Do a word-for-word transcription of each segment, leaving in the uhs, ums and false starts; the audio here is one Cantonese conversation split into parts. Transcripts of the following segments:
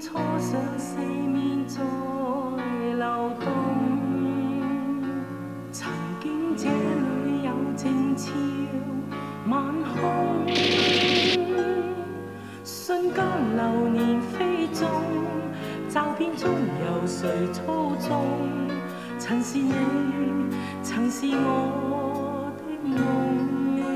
初上四面在流動，曾經這裏有靜悄晚空，瞬間流年飛縱，驟變中由誰操縱？曾是你，曾是我的夢。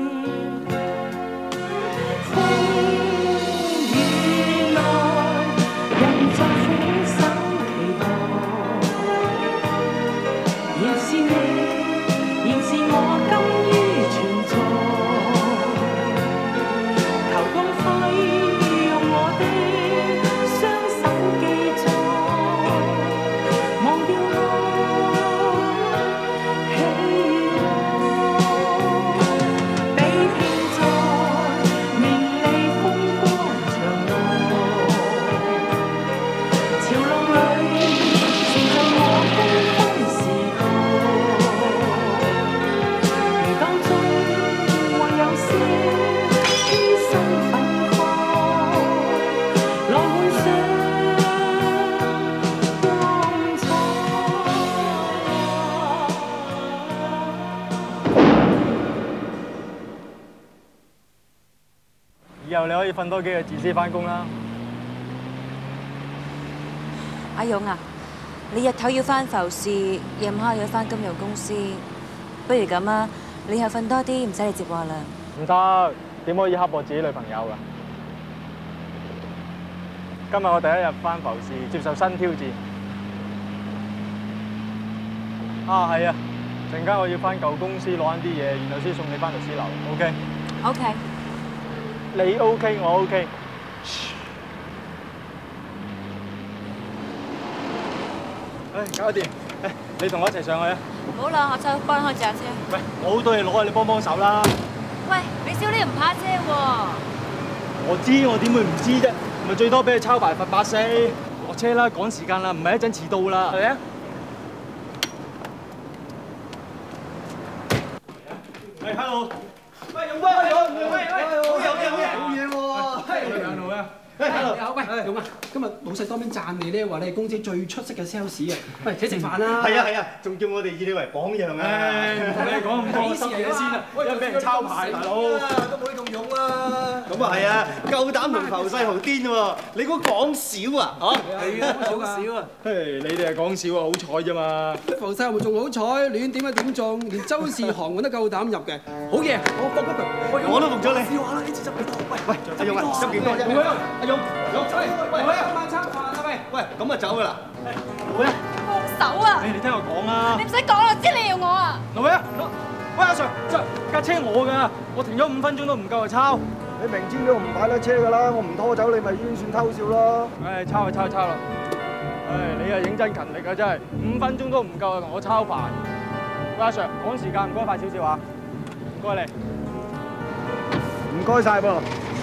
以後你可以瞓多幾個字先翻工啦。 阿勇啊，你日頭要翻浮士，夜晚黑要翻金融公司，不如咁啊，你以後瞓多啲，唔使你接我啦。 唔得，點可以刻薄自己女朋友㗎？今日我第一日翻浮士，接受新挑戰。啊，係啊，陣間我要翻舊公司攞緊啲嘢，然後先送你翻律師樓。OK。 OK。 你 OK， 我 OK。唉，搞掂。誒，你同我一齊上去啊！ 唔好啦，我走幫開架車。 喂，我好多嘢攞啊，你幫幫手啦。 喂，你少啲唔怕車喎。 我知，我點會唔知啫？咪最多俾你抄牌罰八四。落車啦，趕時間啦，唔係一陣遲到啦。係啊。喂 ，hello。 喂，勇哥，喂，勇，喂，喂，好嘢，好嘢，好嘢喎！係，兩路啊！誒，hello，喂，勇啊，今日老細當面讚你咧，話你係公司最出色嘅 sales 啊！喂，請食飯啦！係啊係啊，仲叫我哋以你為榜樣啊！誒，唔同你講咁多，收嘢先啊！一俾人抄牌，大佬都冇你咁勇啦！咁啊係啊，夠膽同浮世豪癲喎！你估講少啊？嚇？係啊，講少啊！誒，你哋係講少啊，好彩啫嘛！ 浮世豪仲好彩，亂點一點中，連周氏航運都夠膽入嘅，好嘢！我服咗佢， 我都服咗你。 笑下啦，呢次執幾多？喂喂，阿勇啊，執幾多啫？阿勇，勇， 喂喂喂，今晚餐飯啊喂！ 喂，咁啊走噶啦！老偉， 放手啊！ 誒，你聽我講啊！ 你唔使講啦，知你要我啊！ 老偉啊，喂阿 Sir，架車我㗎，我停咗五分鐘都唔夠就抄。 你明知都唔擺得車㗎啦，我唔拖走你咪已經算偷笑咯。 誒，抄就抄抄啦！誒，你啊認真勤力啊真係，五分鐘都唔夠就同我抄牌。喂阿 Sir，趕時間唔該快少少啊！唔該你。 唔該晒噃。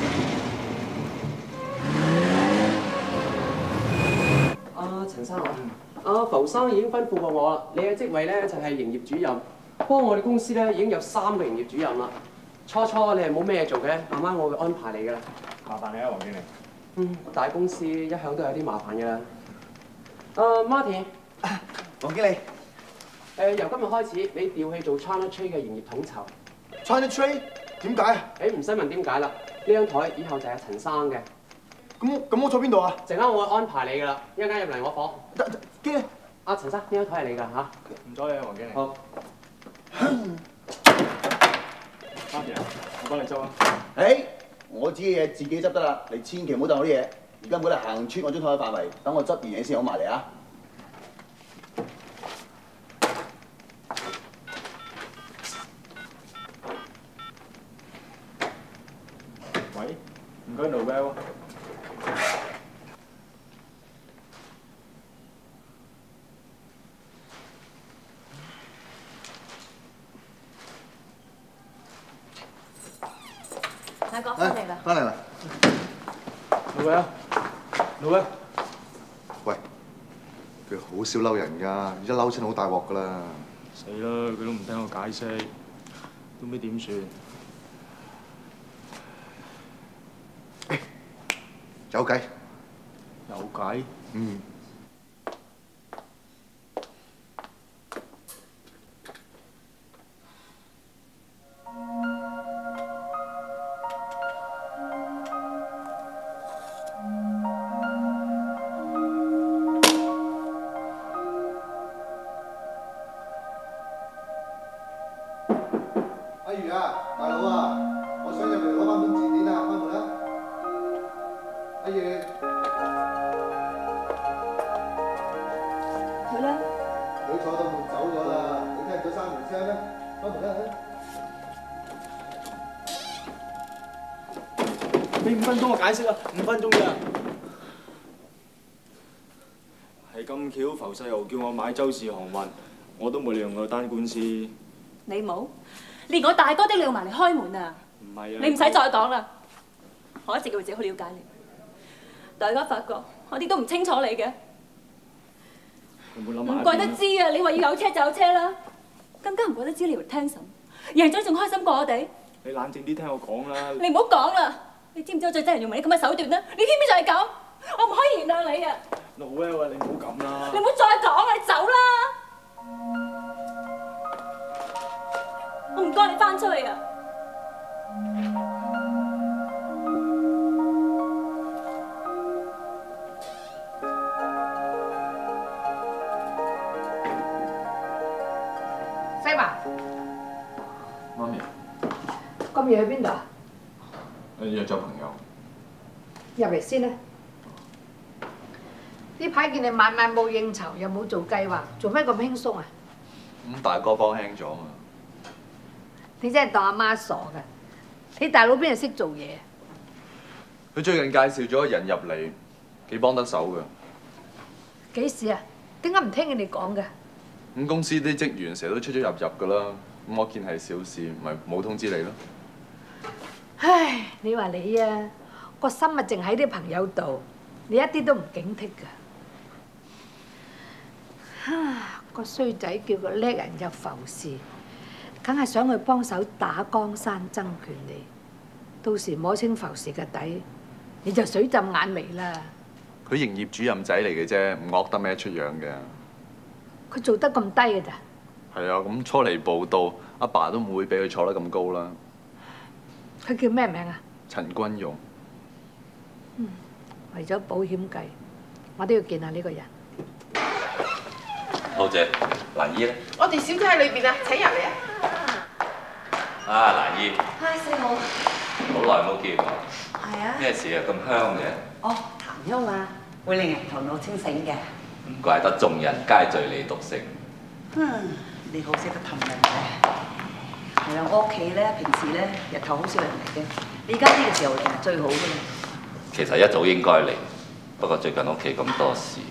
阿陳生啊，阿浮生已經吩咐過我啦，你嘅職位咧就係營業主任。不過我哋公司咧已經有三個營業主任啦。初初你係冇咩做嘅，慢慢我會安排你噶啦。 麻煩你啊，黃經理。 嗯，大公司一向都有啲麻煩噶啦。阿 Martin， 黃經理， 誒、呃、由今日開始，你調去做 China Trade 嘅營業統籌。 China Trade 點解？ 誒唔使問點解啦，呢張台以後就係陳生嘅。 咁咁我坐邊度啊？ 陣間我會安排你噶啦，一陣間入嚟我房。 經理， 阿陳生，呢張台係你㗎嚇。 唔阻你啊，黃經理。 好。 媽咪啊，我幫你執啊。 誒，我自己嘢自己執得啦，你千祈唔好當我啲嘢。而家冇得行穿我張台嘅範圍，等我執完嘢先好埋嚟啊！ 喂，唔該 Noel。 大哥翻嚟啦！ 翻嚟啦！ 老偉啊，老偉， 喂，佢好少嬲人㗎，一嬲親好大鑊㗎啦。 死啦！佢都唔聽我解釋，都唔知點算。 誒，有計， 有計？ 嗯。 阿如啊，大佬啊，我想入嚟攞翻本字典啊，開門啦！阿如， 佢咧？ 佢坐到門走咗啦，你聽唔到閂門聲咩？開門啦！ 俾五分鐘我解釋啊，五分鐘咋？係咁巧，浮世豪叫我買周氏航運，我都冇利用過單官司。 你冇，連我大哥都要埋嚟開門啊！ 唔係啊！ 你唔使再講啦，我一直以為自己好了解你，但而家發覺我啲都唔清楚你嘅。唔怪得知啊！你話要有車就有車啦，更加唔怪得知你要聽審，贏咗仲開心過我哋。 你冷靜啲聽我講啦！ 你唔好講啦！你知唔知我最憎人用埋啲咁嘅手段咧？你偏偏就係咁，我唔可以原諒你啊！ 老 L 啊，你唔好咁啦！ 你唔好再講啦，你走啦！我唔該你翻出去啊！ 西華， 媽咪， 咁夜去邊度啊？ 我約咗朋友。 入嚟先啦。呢排見你晚晚冇應酬，又冇做計劃，做咩咁輕鬆啊？ 咁大哥幫輕咗嘛？ 你真係當阿媽傻㗎！你大佬邊係識做嘢？ 佢最近介紹咗人入嚟，幾幫得手㗎。 幾時啊？點解唔聽人哋講嘅？ 咁公司啲職員成日都出出入入㗎啦，咁我見係小事，咪冇通知你咯。 唉，你話你啊，個心啊淨喺啲朋友度，你一啲都唔警惕㗎。啊，個衰仔叫個叻人入浮士，梗係想去幫手打江山爭權利。到時摸清浮士嘅底，你就水浸眼眉啦。 佢營業主任仔嚟嘅啫，唔惡得咩出樣嘅。 佢做得咁低嘅咋？ 係啊，咁初嚟報到，阿爸都唔會俾佢坐得咁高啦。 佢叫咩名啊？ 陳君勇。 嗯，為咗保險計，我都要見下呢個人。 好姐，蘭姨咧？ 我哋小姐喺裏邊啊，請入嚟啊！ 啊，蘭姨。 嗨，四號。 好耐冇見喎。 係啊。 咩事啊？咁香嘅？ 哦，檀香啊，會令人頭腦清醒嘅。 唔怪得眾人皆醉你獨醒。 嗯，你好識得氹人嘅。係啊，我屋企咧，平時咧日頭好少人嚟嘅，你而家呢個時候嚟係最好嘅啦。 其實一早應該嚟，不過最近屋企咁多事，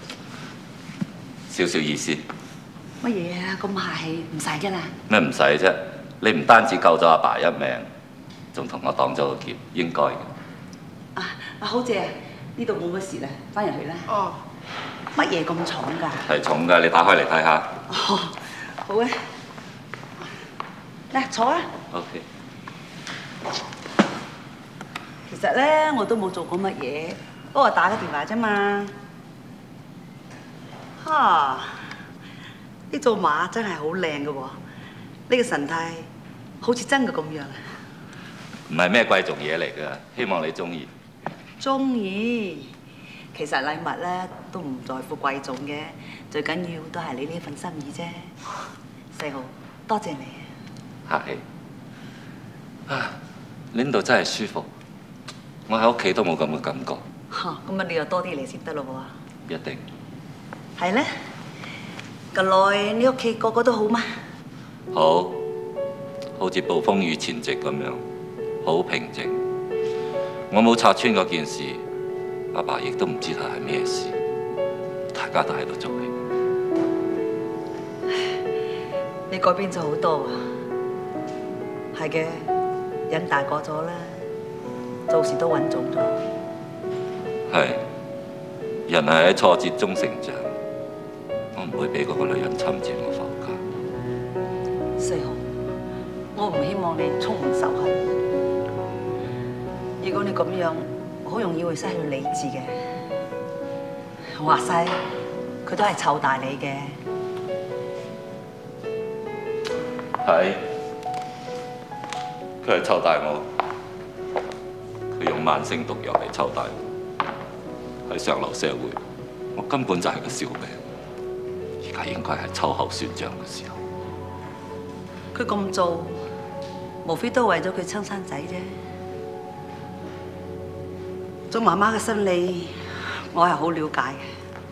少少意思。 乜嘢啊？咁客氣，唔使㗎啦。 咩唔使啫？你唔單止救咗阿爸一命，仲同我擋咗個劫，應該嘅。 啊，阿好姐，呢度冇乜事啦，翻入去啦。 哦。 乜嘢咁重㗎？ 係重㗎，你打開嚟睇下。 哦，好啊。嚟坐啊。 OK。 其實咧，我都冇做過乜嘢，不過打個電話啫嘛。哈！呢組馬真係好靚嘅喎，呢個神態好似真嘅咁樣。 唔係咩貴重嘢嚟㗎，希望你中意。 中意。其實禮物咧都唔在乎貴重嘅，最緊要都係你呢份心意啫。四號，多謝你。 客氣。啊，呢度真係舒服，我喺屋企都冇咁嘅感覺。 嚇，咁啊你又多啲嚟先得咯喎。 一定。 係咧。近來你屋企個個都好嗎？ 好，好似暴風雨前夕咁樣，好平靜。我冇拆穿嗰件事。阿爸亦都唔知道係咩事，大家都喺度做戲。 你改變咗好多啊！係嘅，人大個咗啦，做事都穩重咗。 係，人係喺挫折中成長，我唔會俾嗰個女人侵佔我房間。 四號，我唔希望你充滿仇恨。如果你咁樣，好容易會失去理智嘅。 話晒，佢都係湊大你嘅。 係，佢係湊大我，佢用慢性毒藥嚟湊大我。喺上流社會，我根本就係個笑柄。而家應該係秋後算賬嘅時候。 佢咁做，無非都為咗佢親生仔啫。做媽媽嘅心理，我係好了解嘅。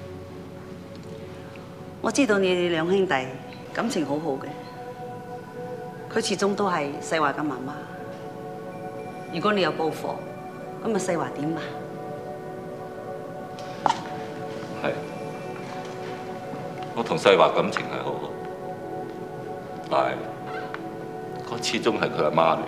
我知道你哋兩兄弟感情好好嘅，佢始終都係世華嘅媽媽。如果你有報復，咁啊世華點啊？ 係，我同世華感情係好好，但係我始終係佢阿媽嚟。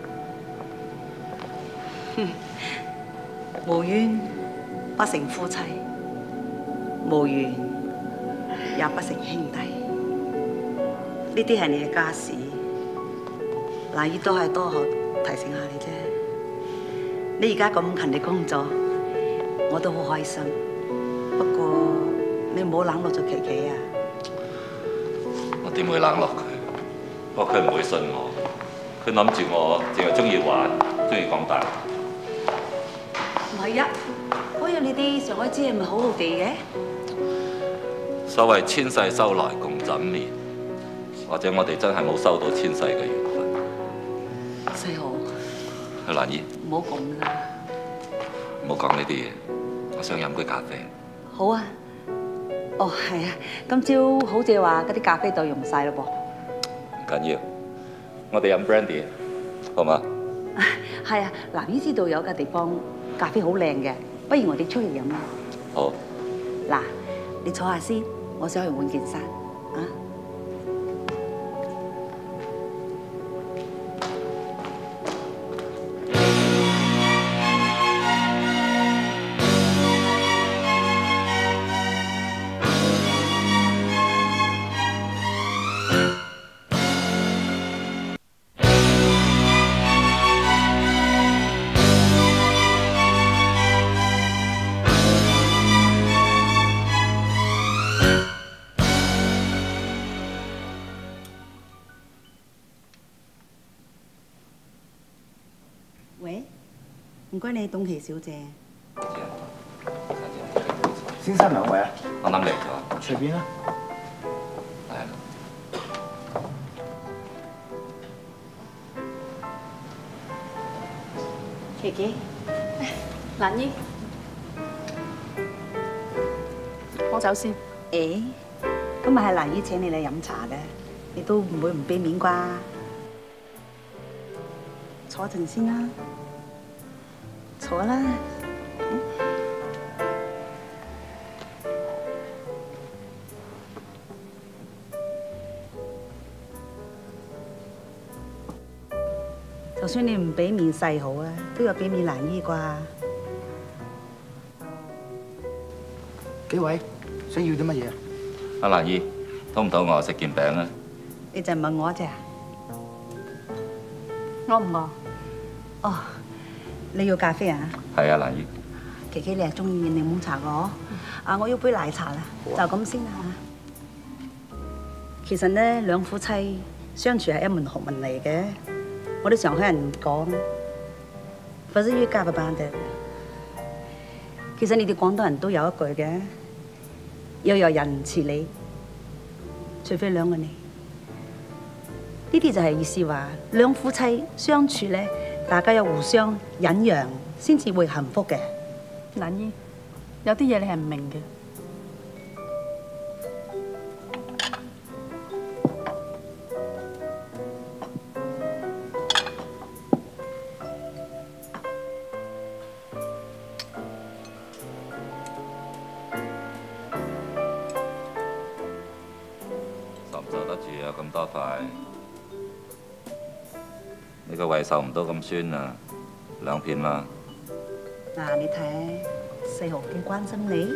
哼，無冤不成夫妻，無緣也不成兄弟。呢啲係你嘅家事，蘭姨都係多學提醒下你啫。你而家咁勤力工作，我都好開心。不過你唔好冷落咗琪琪啊！ 我點會冷落佢？不過佢唔會信我，佢諗住我淨係中意玩，中意講大話。 唔係啊，好似你啲上海姐係咪好好地嘅？ 所謂千世修來共枕眠，或者我哋真係冇收到千世嘅緣分。 世豪， 係蘭姨， 唔好咁啦。 唔好講呢啲嘢，我想飲杯咖啡。 好啊。哦，係啊，今朝好似話嗰啲咖啡豆用晒咯噃。 唔緊要，我哋飲 brandy， 好嗎？ 係啊，蘭姨知道有個地方咖啡好靚嘅，不如我哋出去飲啦。 好。 嗱，你坐下先，我想去換件衫啊。喂，唔該你，董琪小姐。 先生兩位啊？ 我諗嚟咗。 隨便啦。 係。琪琪，蘭姨，我走先。 誒，今日係蘭姨請你嚟飲茶嘅，你都唔會唔俾面啩？坐陣先啦，坐啦。就算你唔俾面細好啊，都有俾面蘭姨啩。 幾位想要啲乜嘢啊？ 阿蘭姨，肚唔肚餓食件餅啊？ 你就問我啫？ 我唔餓。 哦，你要咖啡啊？ 係啊，蘭姨。 琪琪，你係中意檸檬茶嘅嗬？啊，我要杯奶茶啦，就咁先啦嚇。其實呢，兩夫妻相處係一門學問嚟嘅。我哋上海人講，不是越嫁不辦的。其實你哋廣東人都有一句嘅，要有人似你，除非兩個你。呢啲就係意思話，兩夫妻相處咧，大家有互相忍讓，先至會幸福嘅。 蘭姨，有啲嘢你係唔明嘅。 受唔受得住啊？咁多塊。你個胃受唔到咁酸啊，兩片啦。 嗱，你睇世豪幾關心你。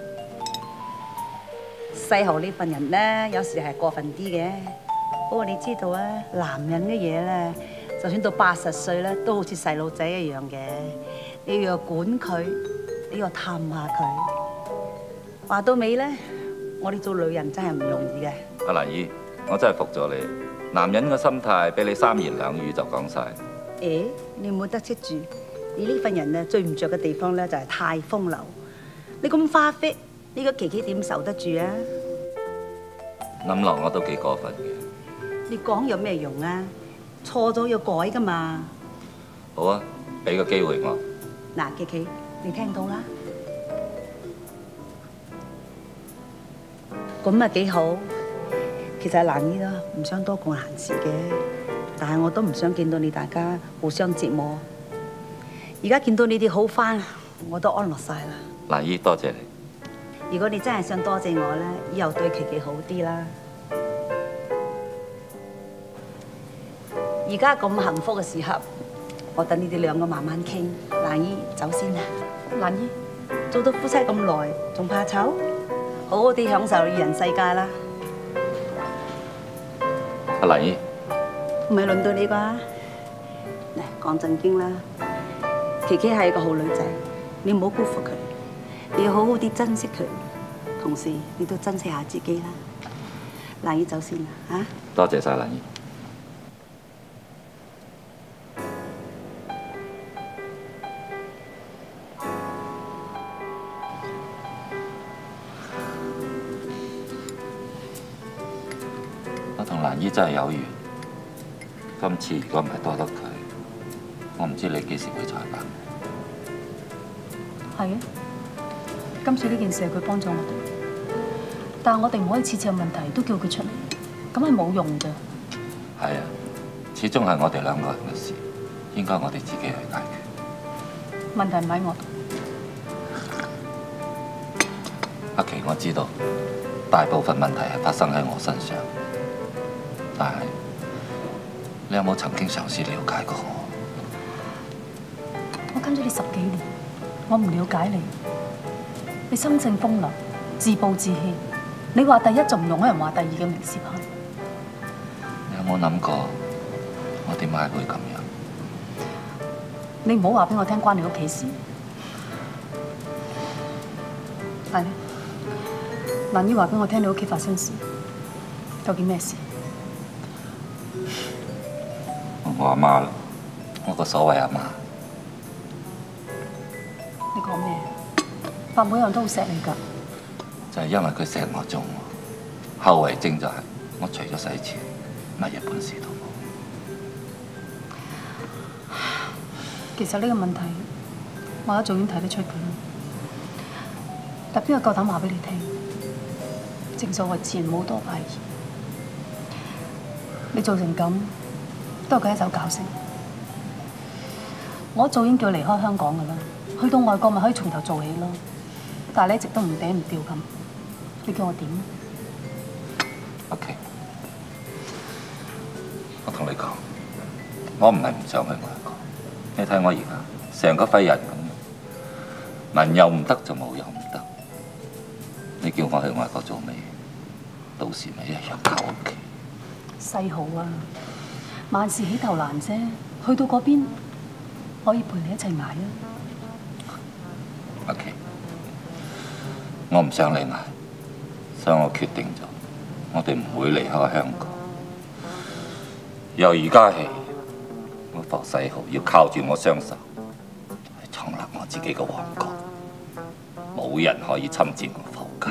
世豪呢份人咧，有時係過分啲嘅。不過你知道啊，男人嘅嘢咧，就算到八十歲咧，都好似細路仔一樣嘅。你要管佢，你要探下佢。 話到尾咧，我哋做女人真係唔容易嘅。 阿蘭姨，我真係服咗你。男人嘅心態俾你三言兩語就講晒。 誒，你冇得戚住，你呢份人啊最唔着嘅地方咧就係太風流。你咁花fit，呢個琪琪點受得住啊？ 諗落我都幾過分嘅。 你講有咩用啊？錯咗要改噶嘛。 好啊，俾個機會我。 嗱，琪琪，你聽到啦？咁啊幾好。其實蘭姨啦，唔想多管閒事嘅，但係我都唔想見到你大家互相折磨。而家見到你哋好返，我都安樂晒啦。 蘭姨，多謝你。 如果你真係想多謝我咧，以後對琪琪好啲啦。而家咁幸福嘅時候，我等你哋兩個慢慢傾。蘭姨走先啦。蘭姨做到夫妻咁耐，仲怕醜？好好地享受二人世界啦。 阿蘭姨， 唔係輪到你啩？嚟講正經啦，琪琪係個好女仔，你唔好辜負佢，你要好好啲珍惜佢，同時你都珍惜下自己啦。蘭姨走先啦，嚇！ 多謝晒蘭姨。我同蘭姨真係有緣，今次如果唔係多得佢，我唔知你幾時會再辦。 係啊，今次呢件事係佢幫咗我哋，但係我哋唔可以次次有問題都叫佢出嚟，咁係冇用嘅。 係啊，始終係我哋兩個人嘅事，應該我哋自己去解決。 問題唔喺我度。 阿琪，我知道大部分問題係發生喺我身上。但係，你有冇曾經嘗試了解過我？ 我跟咗你十幾年，我唔了解你。你心性風流，自暴自棄。你話第一就唔容人話第二嘅名師派。 你有冇諗過我點解會咁樣？ 你唔好話俾我聽關你屋企事。係咧，蘭姨話俾我聽你屋企發生事，究竟咩事？ 我阿媽啦，我個所謂阿媽。 你講咩？伯母一樣都好錫你㗎。 就係因為佢錫我中，後遺症就係我除咗使錢，乜嘢本事都冇。 其實呢個問題，我一早已經睇得出㗎啦。但邊個夠膽話俾你聽？正所謂前無多敗兒，你做成咁。都係佢一手搞成。我早已經叫佢離開香港㗎啦，去到外國咪可以從頭做起咯。但係你一直都唔嗲唔吊咁，你叫我點 ？OK， 我同你講，我唔係唔想去外國。你睇我而家成個廢人咁，文又唔得，就武又唔得。你叫我去外國做咩？到時咪一樣靠屋企。 世好啊！萬事起頭難啫，去到嗰邊可以陪你一齊捱啊 ！OK， 我唔想你捱，所以我決定咗，我哋唔會離開香港。由而家起，我浮世豪要靠住我雙手去創立我自己嘅王國，冇人可以侵佔我浮家。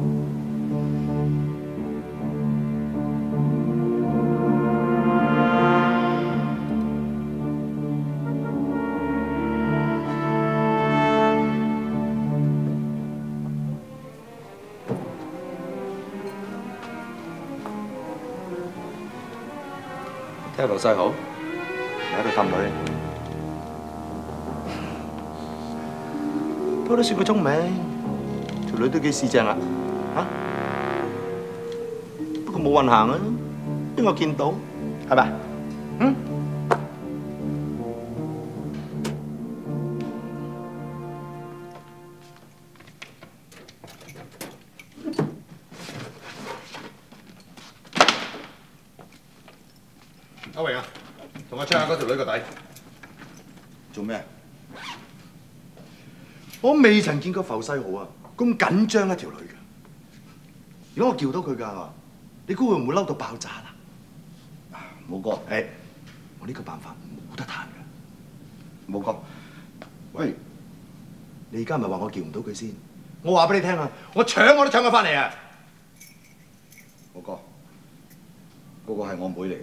聽老細好，你喺度氹女，不過都算佢聰明，條女都幾市正啦，嚇。不過冇運行啊，邊個見到係咪？嗯。阿榮啊，同我 check 下嗰條女個底。做咩？我未曾見過浮世豪啊！ 咁緊張一條女嘅。如果我叫到佢㗎，你估會唔會嬲到爆炸啦？ 冇哥， 誒，我呢個辦法冇得彈嘅。 冇哥，喂， 你而家咪話我叫唔到佢先？我話俾你聽啊，我搶我都搶佢翻嚟啊！ 冇哥，嗰個係我妹嚟嘅。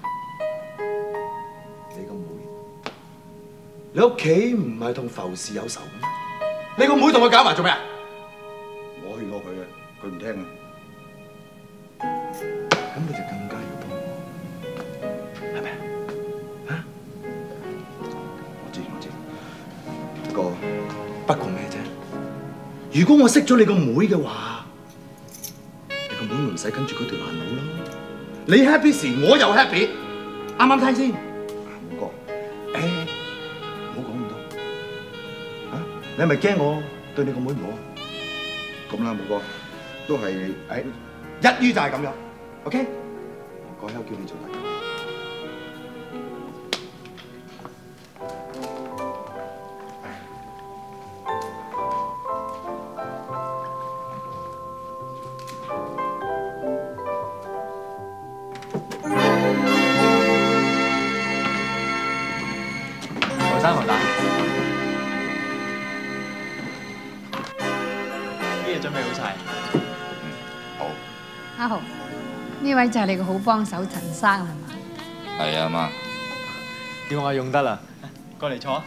你個妹？你屋企唔係同浮士有仇咩？你個妹同佢搞埋做咩啊？ 我勸過佢嘅，佢唔聽啊。 咁你就更加要幫我，係咪啊？嚇？ 我知我知。不過不過咩啫？如果我識咗你個妹嘅話，你個妹咪唔使跟住嗰條爛路咯。你 happy 時，我又 happy， 啱唔啱聽先？ 冇哥， 誒，唔好講咁多。嚇？你係咪驚我對你個妹唔好啊？ 咁啦，冇哥，都係誒，一於就係咁樣。OK， 我改口叫你做大哥。 何生何大，啲嘢準備好晒。 嗯，好。 阿豪。呢位就係你個好幫手陳生係嘛？ 係啊媽， 叫我用得啦，過嚟坐。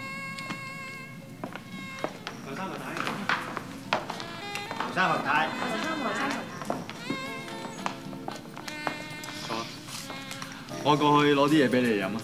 何生何太，何生何太， 何生何生。 坐。我過去攞啲嘢俾你哋飲啊。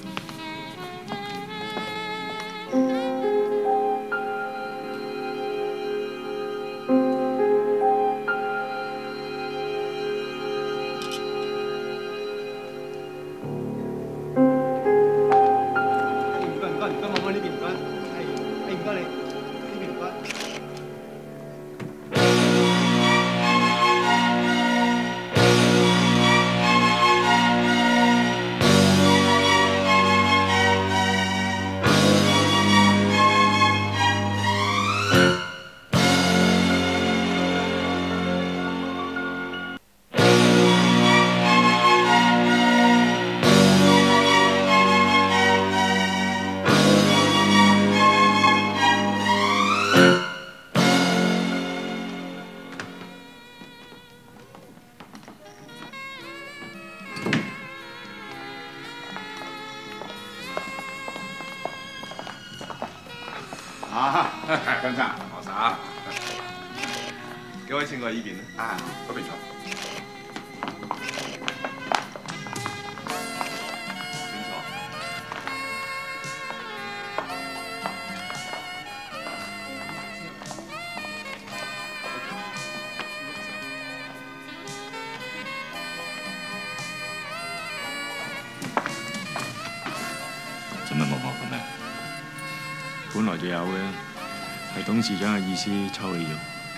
啊，張生，何生，幾位請過呢邊咧？啊，嗰邊坐。請坐。 做咩望我咁樣？ 本來就有嘅，係董事長嘅意思抽起咗。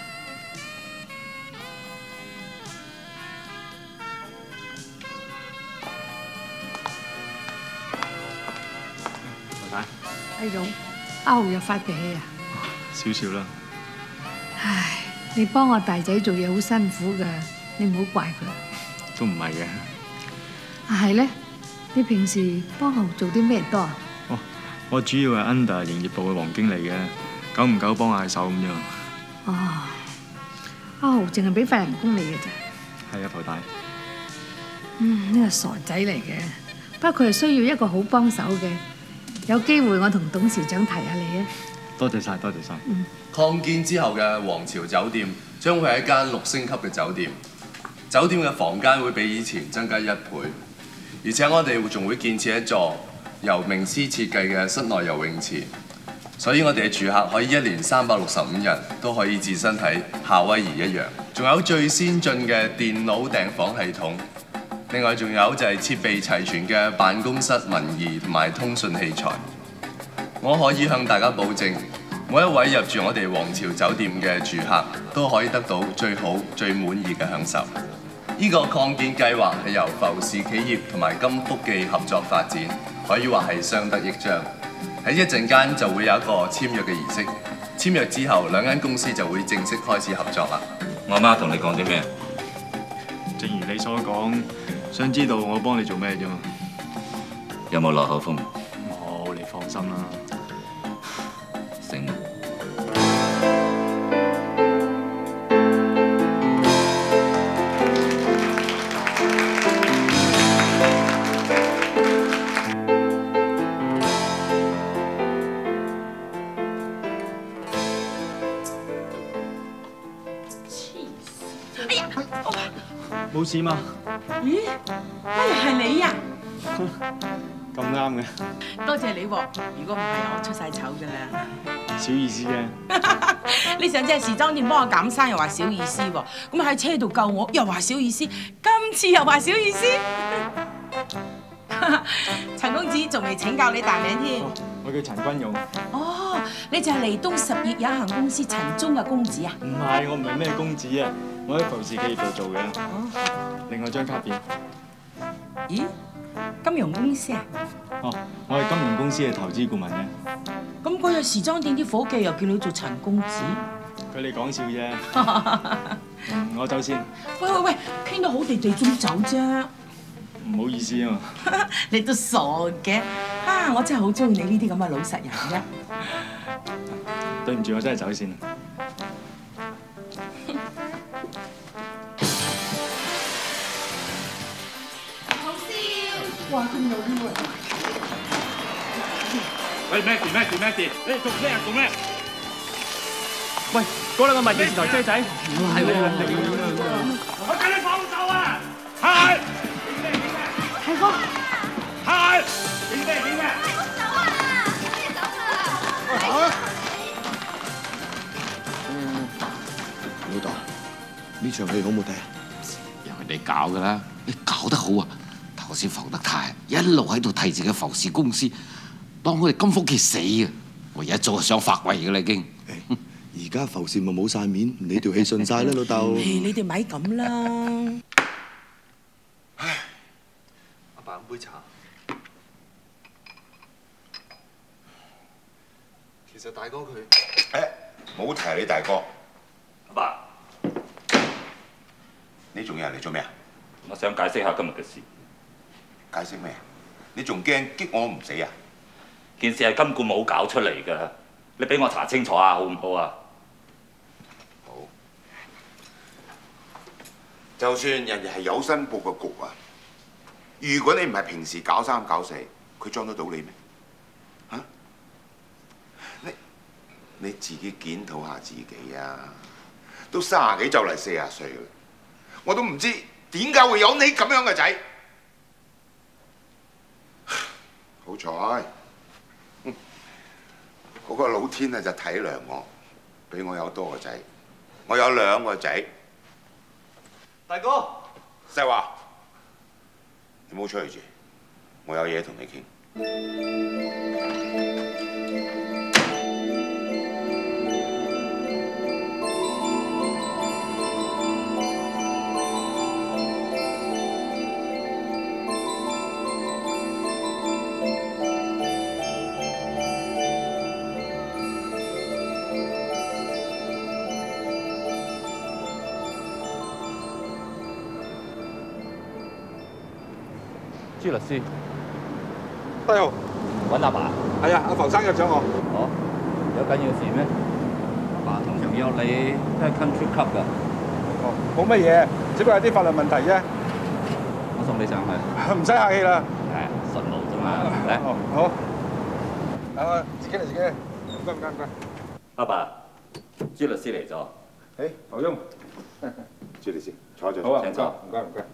何太， 阿勇，阿豪又發脾氣啊？ 少少啦。 唉，你幫我大仔做嘢好辛苦㗎，你唔好怪佢。 都唔係嘅。 啊係咧，你平時幫豪做啲咩多啊？ 哦，我主要係 under 營業部嘅黃經理嘅，久唔久幫下手咁啫。 哦，阿豪淨係俾份人工你嘅咋？ 係啊，婆大。 嗯，呢個傻仔嚟嘅，不過佢係需要一個好幫手嘅，有機會我同董事長提下你啊。 多謝晒，多謝晒。 嗯。 擴建之後嘅皇朝酒店將會係一間六星級嘅酒店，酒店嘅房間會比以前增加一倍，而且我哋仲會建設一座由名師設計嘅室內游泳池，所以我哋嘅住客可以一年三百六十五日都可以置身喺夏威夷一樣，仲有最先進嘅電腦訂房系統，另外仲有就係設備齊全嘅辦公室文儀同埋通訊器材。我可以向大家保證，每一位入住我哋皇朝酒店嘅住客都可以得到最好、最滿意嘅享受。呢個擴建計劃係由浮士企業同埋金福記合作發展，可以話係相得益彰。喺一陣間就會有一個簽約嘅儀式， 簽約之後，兩間公司就會正式開始合作啦。 我媽同你講啲咩？ 正如你所講，想知道我幫你做咩啫嘛？ 有冇落口風？ 冇，你放心啦。 醒。 冇事嘛？ 咦？乜又係你呀？ 咁啱嘅， 多謝你喎！如果唔係，我出晒醜㗎啦。 小意思啫。 你上次喺時裝店幫我減衫，又話小意思喎；咁喺車度救我，又話小意思；今次又話小意思。陳公子仲未請教你大名添。 我叫陳君勇。 哦，你就係離東十業有限公司陳忠嘅公子啊？ 唔係，我唔係咩公子啊，我喺浮士企業度做嘅。哦。另外張卡片。 咦？金融公司啊？ 哦，我係金融公司嘅投資顧問嘅。 咁嗰日時裝店啲伙計又叫你做陳公子？ 佢哋講笑啫。我走先。 喂喂喂，傾到好地地仲走啫？ 唔好意思啊嘛。 你都傻嘅，啊！我真係好中意你呢啲咁嘅老實人嘅。 對唔住，我真係走先。 好笑！哇，咁有料啊！ 喂，咩事咩事咩事？你做咩啊？做咩？ 喂，嗰兩個咪電視台車仔。 係喎。我叫你放手啊！係。 係哥。 係。影咩影咩？ 走啊！走啊！ 老豆，呢場戲好唔好睇啊？ 由人哋搞噶啦，你搞得好啊！頭先浮德泰一路喺度替自己浮士公司，當佢哋金福傑死啊！我一早就想發圍噶啦已經。 而家浮士咪冇晒面，你條氣順晒啦，老豆。 你哋咪咁啦。 唉，阿爸飲杯茶。其實大哥佢， 誒，冇提你大哥。 阿爸， 你仲有人嚟做咩啊？ 我想解釋下今日嘅事。 解釋咩啊？你仲驚激我唔死啊？ 件事係金冠冇搞出嚟㗎，你俾我查清楚啊，好唔好啊？ 好。就算人哋係有新佈嘅局啊，如果你唔係平時搞三搞四，佢裝得到你咩？嚇？你你自己檢討下自己啊！都三十幾就嚟四十歲啦，我都唔知點解會有你咁樣嘅仔。好彩，嗰、嗰個老天啊就體諒我，俾我有多個仔。我有兩個仔。 大哥， 石華，你唔好出去住，我有嘢同你傾。 朱律師， 低號揾阿爸。 係啊，阿浮生約咗我。 哦，有緊要事咩？阿爸通常約你都係 country club 㗎。 哦，冇乜嘢，只不過係啲法律問題啫。 我送你上去。 唔使客氣啦。 係順路啫嘛。嚟。 哦，好。啊，自己嚟自己嚟。唔該唔該唔該。 阿爸，朱律師嚟咗。 誒，浮雍。 朱律師，坐坐。 好啊， 請坐。 唔該唔該。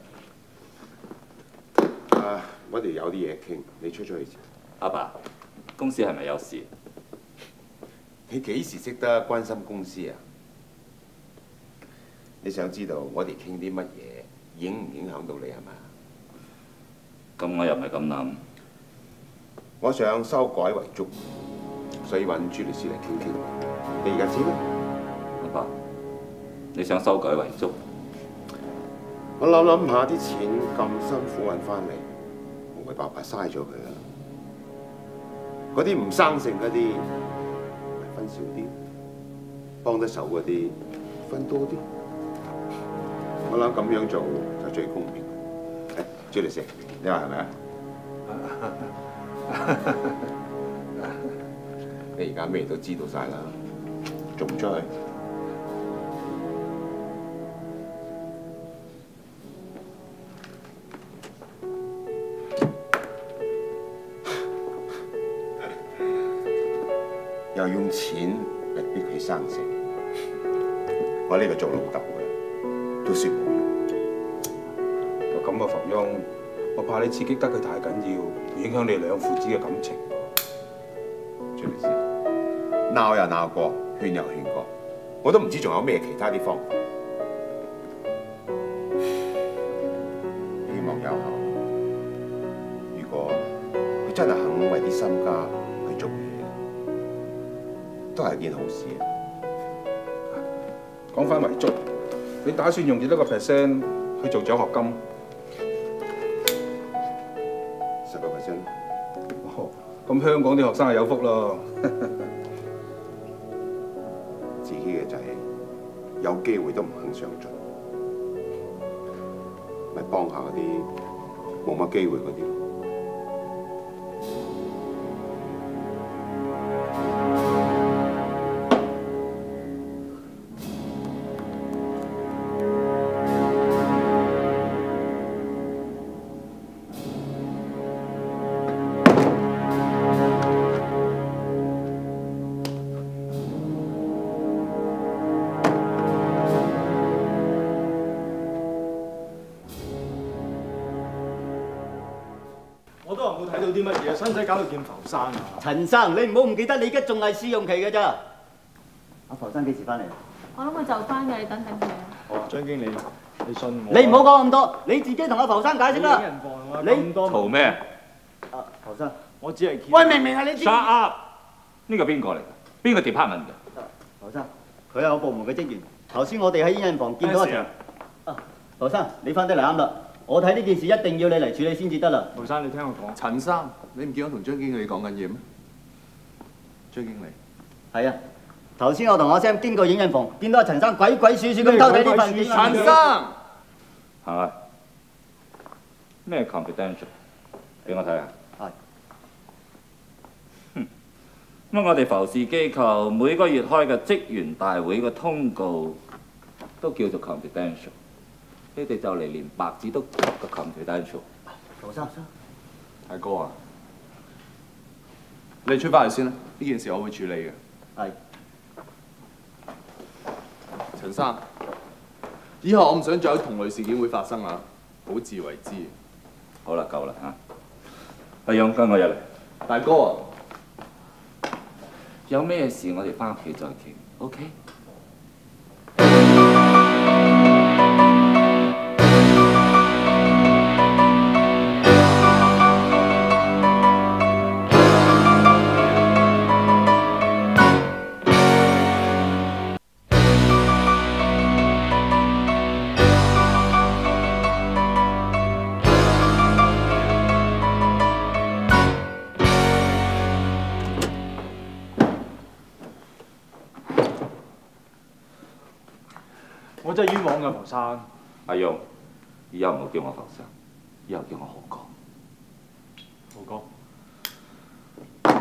啊，我哋有啲嘢傾，你出出去先。 阿爸，公司係咪有事？ 你幾時識得關心公司啊？你想知道我哋傾啲乜嘢，影唔影響到你係嘛？ 咁我又唔係咁諗。 我想修改遺囑，所以揾朱律師嚟傾傾。你而家知啦。 阿爸，你想修改遺囑？ 我諗諗下啲錢咁辛苦揾翻嚟，我咪白白嘥咗佢啦。嗰啲唔生性嗰啲，咪分少啲。 幫得手嗰啲分多啲。我諗咁樣做就最公平。誒，朱律師，你話係咪啊？你而家咩都知道晒啦，仲唔出去？又用錢嚟逼佢生性，我呢個做老豆嘅都算冇用。 有咁嘅浮翁，我怕你刺激得佢太緊要，影響你兩父子嘅感情。 朱律師，鬧又鬧過，勸又勸過，我都唔知仲有咩其他啲方法。希望有效。如果佢真係肯為啲身家去做嘢，都係件好事啊！ 講翻遺囑，你打算用幾多個 percent 去做獎學金？ 十個 percent。 哦，咁香港啲學生係有福咯。 自己嘅仔有機會都唔肯上進，咪幫下嗰啲冇乜機會嗰啲咯。 我都話冇睇到啲乜嘢，使唔使搞到見浮生啊？ 陳生，你唔好唔記得，你而家仲係試用期嘅咋？阿浮生幾時翻嚟？ 我諗佢就翻嘅，你等等佢。 好啊，張經理，你信我。 你唔好講咁多，你自己同阿浮生解釋啦。 你咁多嘈咩？ 啊，浮生， 我只係喂，明明係你自己。 Shut up！ 呢個邊個嚟㗎？邊個 department 㗎？ 浮生，佢係我部門嘅職員。頭先我哋喺煙印房見到一場。啊，浮生，你翻得嚟啱啦。我睇呢件事一定要你嚟處理先至得啦。 陶生，你聽我講。 陳生，你唔見我同張經理講緊嘢咩？張經理。 係啊，頭先我同阿 Sam 經過影印房，見到阿陳生鬼鬼祟祟咁偷睇呢份件。 陳生， 係咩 confidential？ 俾我睇下。 係。 哼，咁我哋浮士機構每個月開嘅職員大會嘅通告都叫做 confidential。 你哋就嚟連白紙都個 confidential。 陶生， 大哥啊，你出翻嚟先啦，呢件事我會處理嘅。 係。 陳生，以後我唔想再有同類事件會發生啊，好自為之。 好啦，夠啦嚇。阿勇，跟我入嚟。 大哥啊， 有咩事我哋翻屋企再傾 ，OK？ 我真係冤枉㗎，浮生。 阿勇，以後唔好叫我浮生，以後叫我豪哥。 豪哥，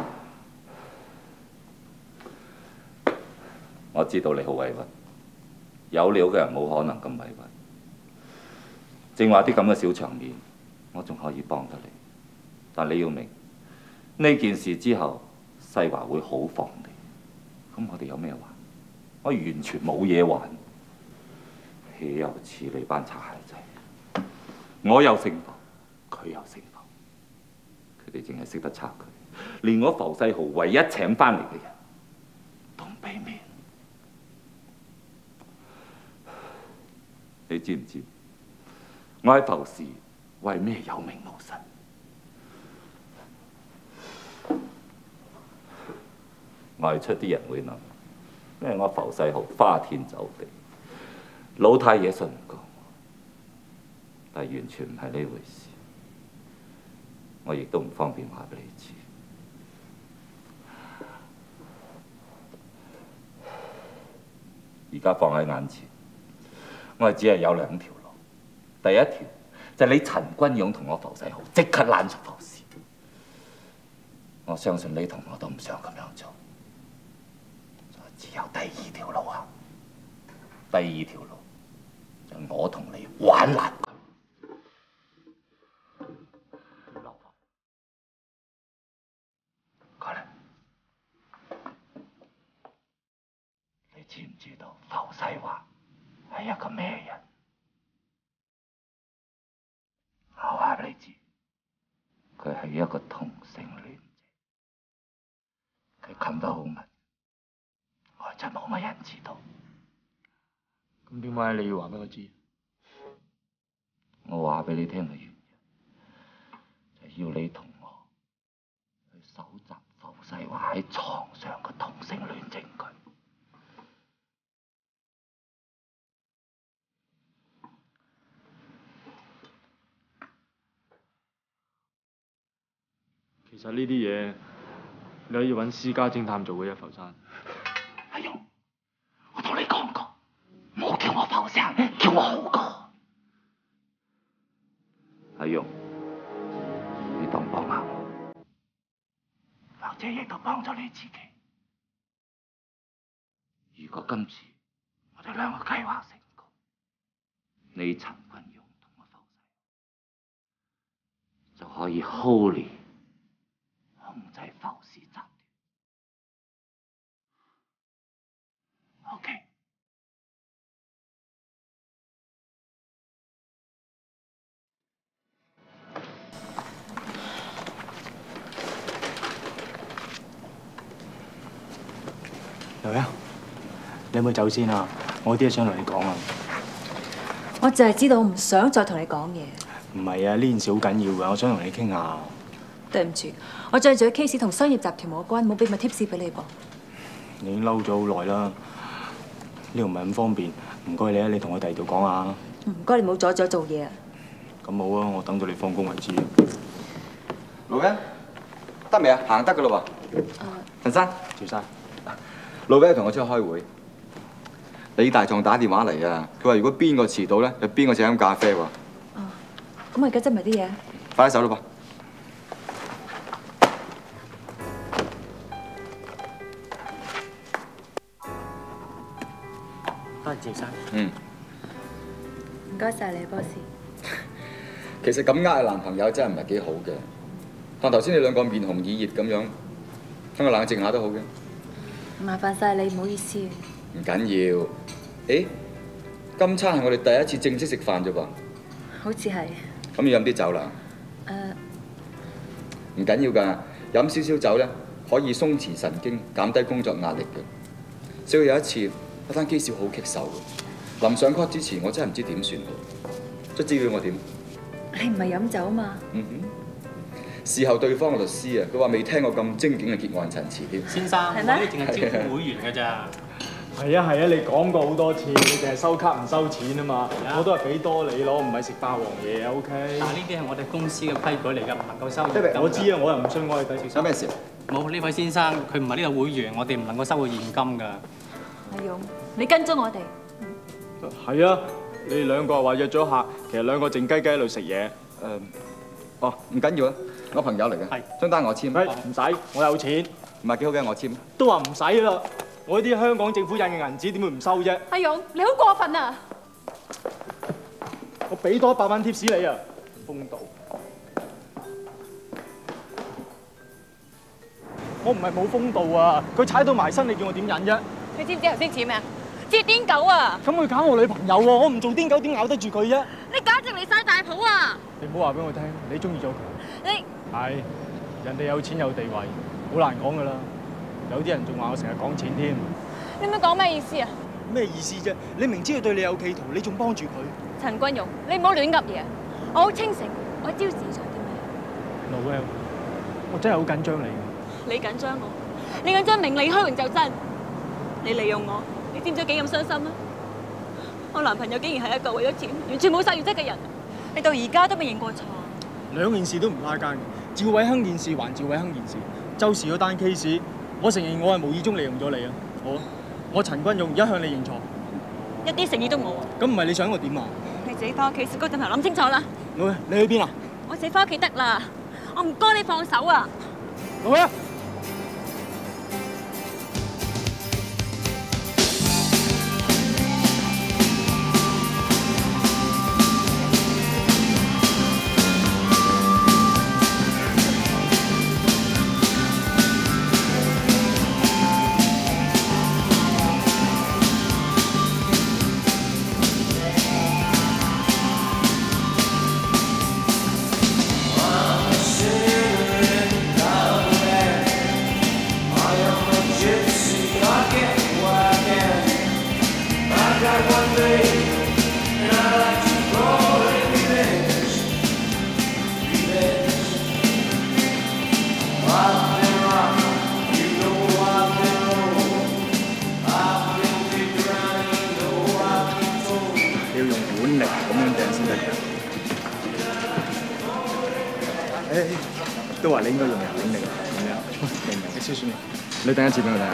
我知道你好委屈，有料嘅人冇可能咁委屈。正話啲咁嘅小場面，我仲可以幫得你，但你要明呢件事之後，世華會好防你。咁我哋有咩還？我完全冇嘢還。 豈有此理班擦鞋仔！我有勝負，佢有勝負，佢哋淨係識得拆佢，連我浮世豪唯一請翻嚟嘅人都唔俾面。你知唔知？我喺浮士為咩有名無實？外出啲人會諗，因為我浮世豪花天酒地。 老太爺信唔過我，但係完全唔係呢回事。我亦都唔方便話俾你知。 而家放喺眼前，我係只係有兩條路。第一條就係你陳君勇同我浮世豪即刻攬出浮氏。我相信你同我都唔想咁樣做，只有第二條路啊！第二條路就係我同你玩爛佢。過嚟，你知唔知道浮世華係一個咩人？我話俾你知，佢係一個同性戀者，佢冚得好密，我真冇乜人知道。 咁點解你要話俾我知？ 我話俾你聽嘅原因，就係要你同我去搜集浮世華喺床上嘅同性戀證據。 其實呢啲嘢你可以揾私家偵探做嘅啫，浮生。 阿勇，我同你講過，唔好叫我浮生，叫我豪哥。阿勇，你當幫下我，或者亦都幫咗你自己。如果今次我哋兩個計劃成功，你陳君勇同我浮世就可以 hold 控制浮氏集團。OK。 劉欣，你有冇走先啊？我有啲嘢想同你講啊。 我就係知道我唔想再同你講嘢。 唔係啊，呢件事好緊要㗎，我想同你傾下。 對唔住，我最近做嘅 case 同商業集團冇關，冇秘密 tips 俾你噃。 你已經嬲咗好耐啦，呢度唔係咁方便，唔該你啊，你同我第二度講下。 唔該，你唔好阻住我做嘢啊。 咁好啊，我等到你放工為止。 老欣，得未啊？行得㗎啦喎。陳生， 趙生， 老欣同我出去開會。李大狀打電話嚟啊，佢話如果邊個遲到咧，就邊個請飲咖啡喎。 哦，咁我而家執埋啲嘢。 快啲手啦噃！ 多謝趙生。 嗯。 唔該晒你，boss。 其實咁呃男朋友真係唔係幾好嘅。但頭先你兩個面紅耳熱咁樣，等我冷靜下都好嘅。 麻煩晒你，唔好意思。 唔緊要。誒，今餐係我哋第一次正式食飯啫噃。 好似係。 咁要飲啲酒啦。 誒。 唔緊要㗎，飲少少酒咧，可以鬆弛神經，減低工作壓力嘅。所以有一次，一單 case 好棘手嘅。臨上 court 之前，我真係唔知點算好。卒之要我點？ 你唔係飲酒嘛？ 嗯哼。事後對方嘅律師啊，佢話未聽過咁精警嘅結案陳詞添。 先生，我呢淨係招呼會員㗎咋。 係啊係啊，你講過好多次，你淨係收卡唔收錢啊嘛。我都係俾多你咯，唔係食霸王嘢啊 ，OK。 但係呢啲係我哋公司嘅規矩嚟㗎，唔能夠收現金。 我知啊，我又唔信我係第有咩事？ 冇，呢位先生，佢唔係呢度會員，我哋唔能夠收佢現金㗎。 阿勇，你跟蹤我哋。 係啊，你哋兩個話約咗客，其實兩個靜雞雞喺度食嘢。誒， 哦，唔緊要啦，我朋友嚟嘅。係。張單我簽。 唔使，我有錢。 唔係幾好嘅，我簽。 都話唔使啦，我啲香港政府印嘅銀紙點會唔收啫？ 阿勇，你好過分啊！ 我俾多一百蚊貼士你啊，風度。我唔係冇風度啊，佢踩到埋身，你叫我點忍啫？ 你知唔知頭先似咩啊？似癲狗啊！ 咁佢搞我女朋友喎，我唔做癲狗點咬得住佢啫？ 你簡直離晒大譜啊！ 你唔好話俾我聽，你中意咗佢。 你係人哋有錢有地位，好難講噶啦。有啲人仲話我成日講錢添。 你咪講咩意思啊？ 咩意思啫？你明知佢對你有企圖，你仲幫住佢？ 陳君勇，你唔好亂噏嘢。我好清醒，我知道自己做啲咩。 老 L， 我真係好緊張你。 你緊張我？你緊張名利虛榮就真。你利用我，你知唔知幾咁傷心啊？我男朋友竟然係一個為咗錢完全冇晒原則嘅人，你到而家都未認過錯。 兩件事都唔拉更嘅，趙偉亨件事還趙偉亨件事，周氏嗰單 case，我承認我係無意中利用咗你啊！我我陳君勇而家向你認錯， 一啲誠意都冇。 咁唔係你想我點啊？ 你自己翻屋企，食嗰陣頭諗清楚啦。 老爺，你去邊啊？ 我自己翻屋企得啦，我唔該你放手啊！ 老爺。 都話你應該用人本領咁樣，明唔明？你少少，你等一次俾我睇下。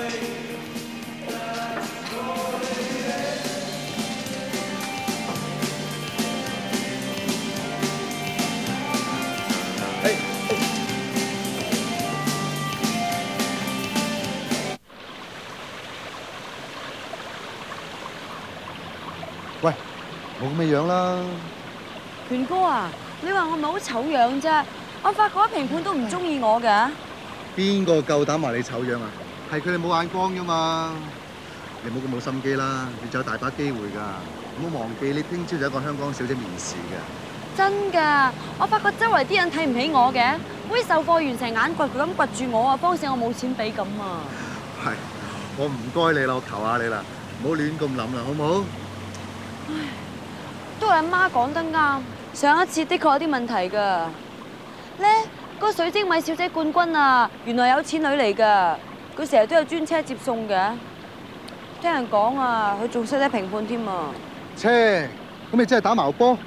喂，冇咁嘅樣啦。 權哥啊，你話我咪好醜樣啫？我發覺評判都唔中意我嘅。 邊個夠膽話你醜樣啊？係佢哋冇眼光啫嘛。你唔好咁冇心機啦，你仲有大把機會㗎。唔好忘記你聽朝就有一個香港小姐面試嘅。 真㗎，我發覺周圍啲人睇唔起我嘅，好似售貨員成眼掘咁掘住我啊，幫死我冇錢俾咁啊。 係，我唔該你啦，我求下你啦，唔好亂咁諗啦，好唔好？ 唉，都係阿媽講得啱，上一次的確有啲問題㗎。咧，嗰個水晶米小姐冠軍啊，原來有錢女嚟㗎，佢成日都有專車接送嘅。聽人講啊，佢仲識得評判添啊。 切，咁你真係打矛波？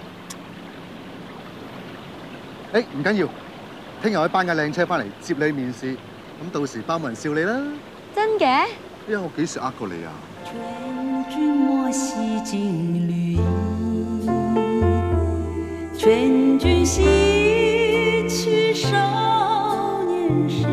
誒，唔緊要，聽日我班架靚車翻嚟接你面試，咁到時包冇人笑你啦。 真嘅？哎呀，我幾時呃過你啊？ 劝君莫惜金缕衣，劝君惜去少年时。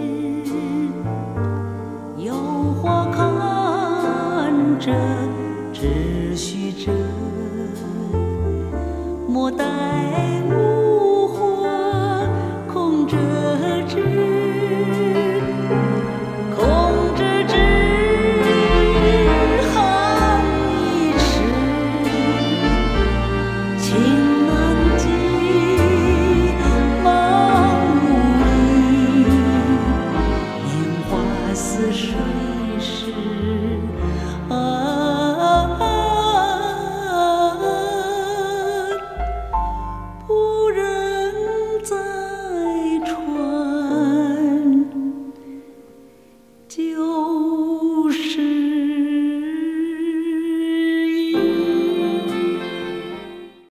有花看着只须折，莫待无